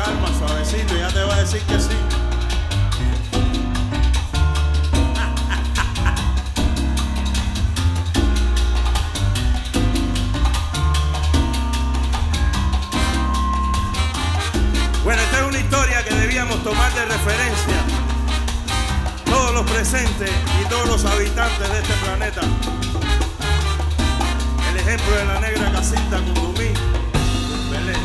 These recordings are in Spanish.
calma, suavecito, ya te va a decir que sí. Bueno, esta es una historia que debíamos tomar de referencia todos los presentes y todos los habitantes de este planeta. El ejemplo de la negra Casilda Cundumí Belén.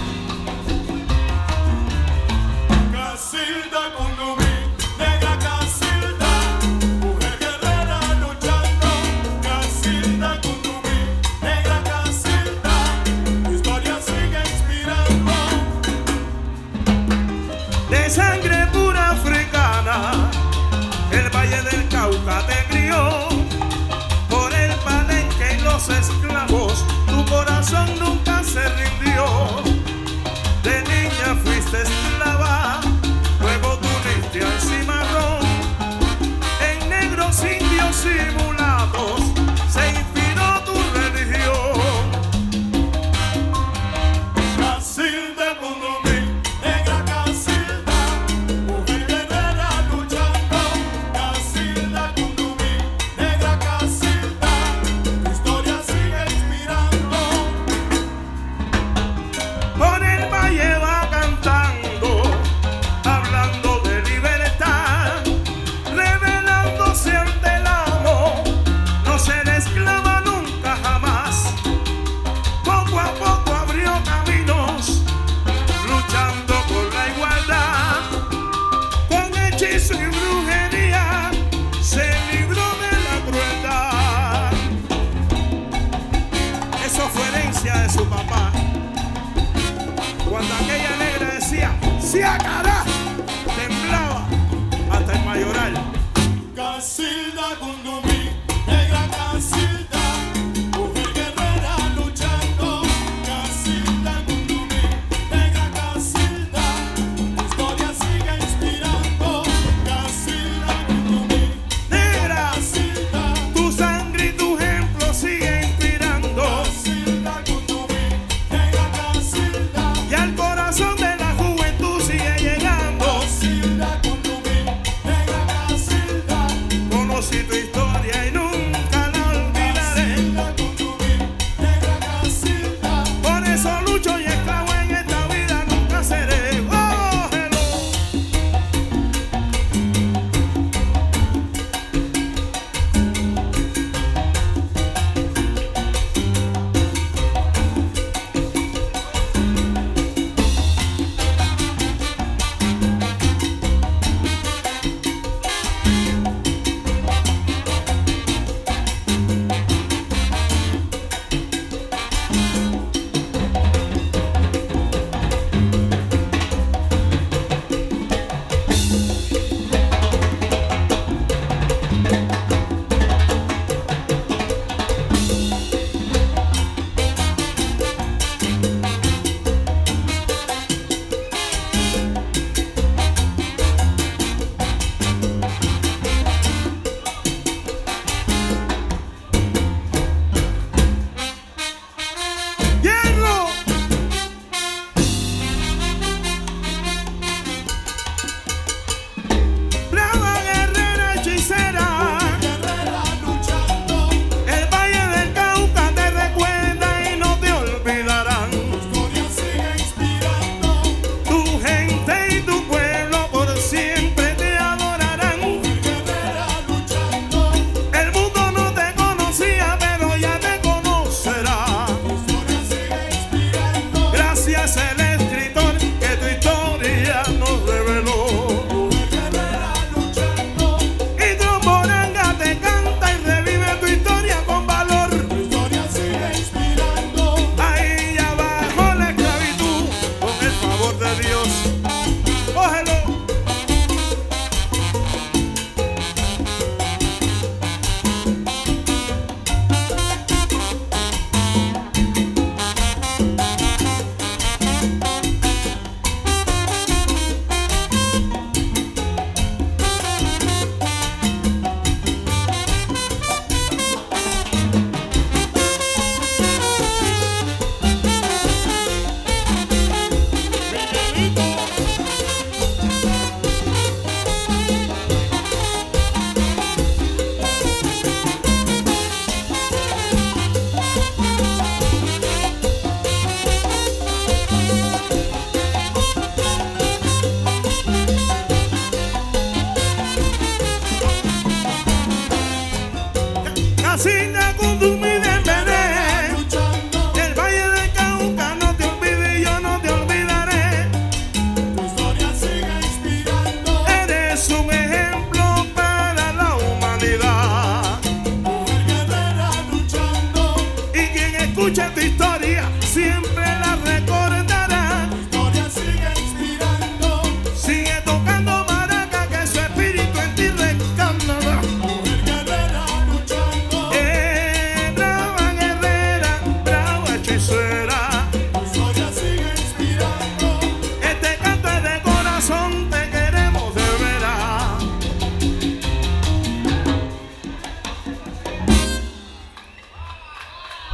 Casilda Cundumí, negra Casilda, mujer guerrera luchando. Casilda Cundumí, negra Casilda, tu historia sigue inspirando. De sangre pura africana, el Valle del Cauca te crió. Por el Palenque y los esclavos, tu corazón nunca se rindió. De niña fuiste esclava, luego tú uniste al cimarrón. En negros, indios y mulatos se inspiró tu religión. Casilda Cundumí, negra Casilda, mujer guerrera luchando. Casilda Cundumí, negra Casilda, tu historia sigue inspirando. Por el valle va cantando, hablando de libertad, revelándose ante el amo, no ser esclava nunca jamás. Poco a poco abrió caminos, luchando por la igualdad. Con hechizo y brujería se libró de la crueldad. Eso fue herencia de su papá. Cuando aquella negra decía ¡sí a cara!, temblaba hasta el mayoral. Casilda Cundumí, negra Casilda, mujer guerrera luchando. Casilda Cundumí, negra Casilda, tu historia sigue inspirando. Casilda Cundumí, Negra, Casilda, tu sangre y tu ejemplo sigue inspirando. Casilda Cundumí, negra Casilda, Y al corazón de la juventud sigue llegando.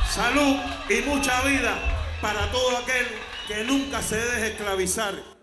salud y mucha vida para todo aquel que nunca se deje esclavizar.